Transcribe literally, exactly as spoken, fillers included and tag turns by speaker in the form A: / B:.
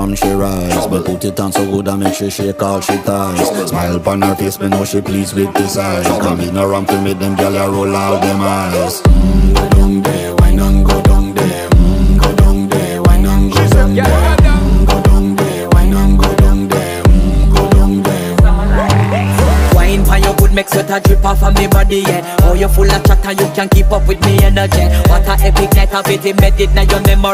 A: from she rise. But put it on so good and make she shake all she ties. Smile upon her face, me know she pleased with this eyes. Come in around to make them gyal a roll out them eyes. Mm, go down there, why not go down there? Mm, go down there, why not go down there? Mm, go down there, why not go down there? Mm, go down there.
B: Wine pan your good, make sweat a drip off of me body, yeah. Oh, you full of chatter, you can't keep up with me energy. What a epic night of it, embedded now your memory.